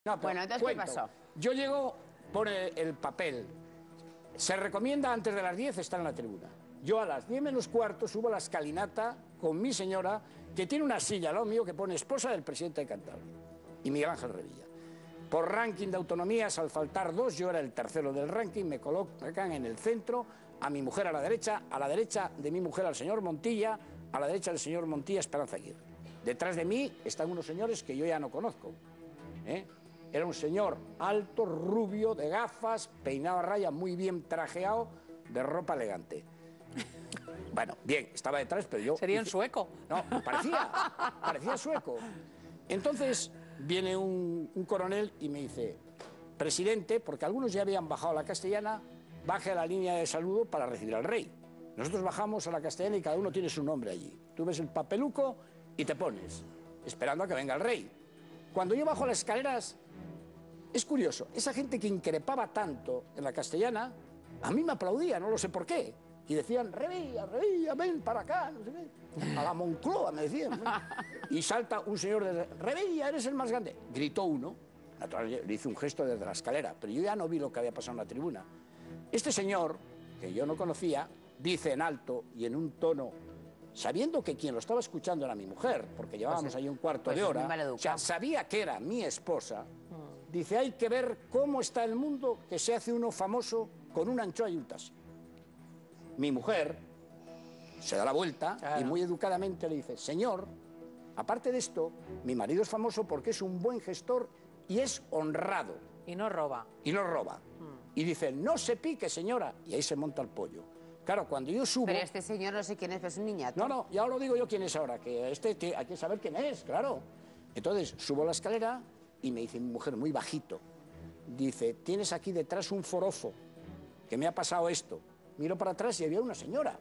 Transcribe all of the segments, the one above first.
No, bueno, entonces, cuento. ¿qué pasó? Yo llego, pone el papel. Se recomienda antes de las 10 estar en la tribuna. Yo a las 10 menos cuarto subo a la escalinata con mi señora, que tiene una silla al lado mío que pone esposa del presidente de Cantabria, y Miguel Ángel Revilla. Por ranking de autonomías, al faltar dos, yo era el tercero del ranking, me colocan en el centro, a mi mujer a la derecha de mi mujer al señor Montilla, a la derecha del señor Montilla Esperanza Aguirre. Detrás de mí están unos señores que yo ya no conozco. Era un señor alto, rubio, de gafas, peinado a raya, muy bien trajeado, de ropa elegante. Bueno, bien, estaba detrás, pero yo... ¿Sería un sueco? No, parecía sueco. Entonces viene un coronel y me dice, presidente, porque algunos ya habían bajado a la Castellana, baje a la línea de saludo para recibir al rey. Nosotros bajamos a la Castellana y cada uno tiene su nombre allí. Tú ves el papeluco y te pones, esperando a que venga el rey. Cuando yo bajo las escaleras, es curioso, esa gente que increpaba tanto en la Castellana, a mí me aplaudía, no lo sé por qué. Y decían, Revilla, Revilla, ven para acá, no sé qué. A la Moncloa me decían. Y salta un señor de Revilla, eres el más grande. Gritó uno, naturalmente le hice un gesto desde la escalera, pero yo ya no vi lo que había pasado en la tribuna. Este señor, que yo no conocía, dice en alto y en un tono, sabiendo que quien lo estaba escuchando era mi mujer, porque llevábamos ahí un cuarto de hora, o sea, sabía que era mi esposa, dice, hay que ver cómo está el mundo que se hace uno famoso con una anchoa y un taxi. Mi mujer se da la vuelta y muy educadamente le dice, señor, aparte de esto, mi marido es famoso porque es un buen gestor y es honrado. Y no roba. Y no roba. Y dice, no se pique, señora. Y ahí se monta el pollo. Claro, cuando yo subo... Pero este señor no sé quién es, pero es un niñato. No, ya lo digo yo quién es ahora, que hay que saber quién es, claro. Entonces, subo la escalera y me dice mi mujer muy bajito, dice, tienes aquí detrás un forofo, que me ha pasado esto. Miro para atrás y había una señora.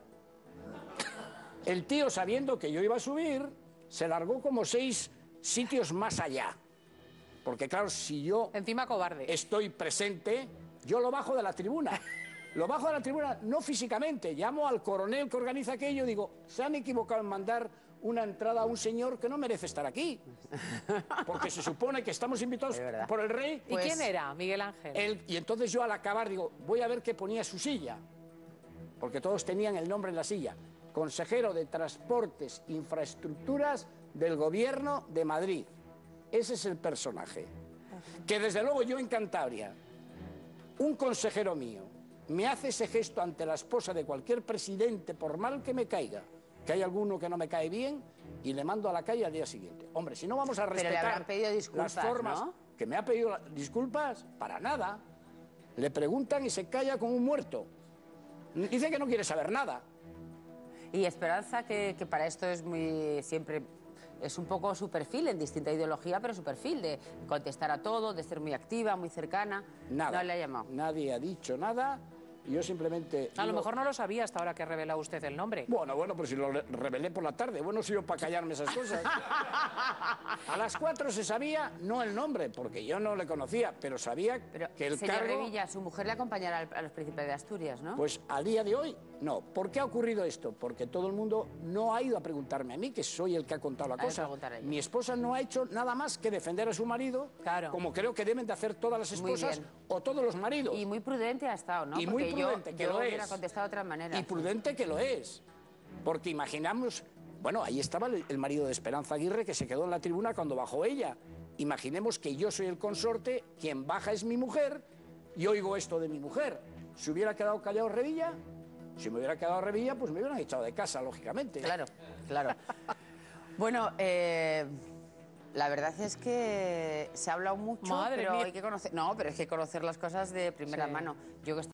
El tío, sabiendo que yo iba a subir, se largó como 6 sitios más allá. Porque claro, si yo... Encima cobarde. Estoy presente, yo lo bajo de la tribuna. Lo bajo de la tribuna, no físicamente. Llamo al coronel que organiza aquello y digo, se han equivocado en mandar una entrada a un señor que no merece estar aquí. Porque se supone que estamos invitados por el rey. ¿Y quién era? Miguel Ángel. Y entonces yo al acabar digo, voy a ver qué ponía su silla. Porque todos tenían el nombre en la silla. Consejero de Transportes, Infraestructuras del Gobierno de Madrid. Ese es el personaje. Que desde luego yo en Cantabria, un consejero mío, me hace ese gesto ante la esposa de cualquier presidente, por mal que me caiga, que hay alguno que no me cae bien, y le mando a la calle al día siguiente. Hombre, si no vamos a respetar... Pero le habrán pedido disculpas, las formas, ¿no? Que me ha pedido disculpas, para nada. Le preguntan y se calla como un muerto. Dice que no quiere saber nada. Y Esperanza, que para esto es muy siempre... Es un poco su perfil, en distinta ideología, pero su perfil de contestar a todo, de ser muy activa, muy cercana. Nada. No le ha llamado. Nadie ha dicho nada. Yo simplemente... A lo mejor no lo sabía hasta ahora que revela usted el nombre. Bueno, pues si lo revelé por la tarde. Bueno, soy yo para callarme esas cosas. A las 4 se sabía, no el nombre, porque yo no le conocía, pero sabía que el señor cargo... Revilla, su mujer le acompañará a los príncipes de Asturias, ¿no? Pues a día de hoy, no. ¿Por qué ha ocurrido esto? Porque todo el mundo no ha ido a preguntarme a mí, que soy el que ha contado la cosa. Mi esposa no ha hecho nada más que defender a su marido, como creo que deben de hacer todas las esposas o todos los maridos. Y muy prudente ha estado, ¿no? Y muy prudente, que lo es. Hubiera contestado de otra manera. Y prudente que lo es. Porque imaginamos... Bueno, ahí estaba el marido de Esperanza Aguirre, que se quedó en la tribuna cuando bajó ella. Imaginemos que yo soy el consorte, quien baja es mi mujer, y oigo esto de mi mujer. Si hubiera quedado callado Revilla, si me hubiera quedado Revilla, pues me hubieran echado de casa, lógicamente. Claro, claro. Bueno, la verdad es que se ha hablado mucho, pero hay que conocer... No, pero es que conocer las cosas de primera mano. Yo que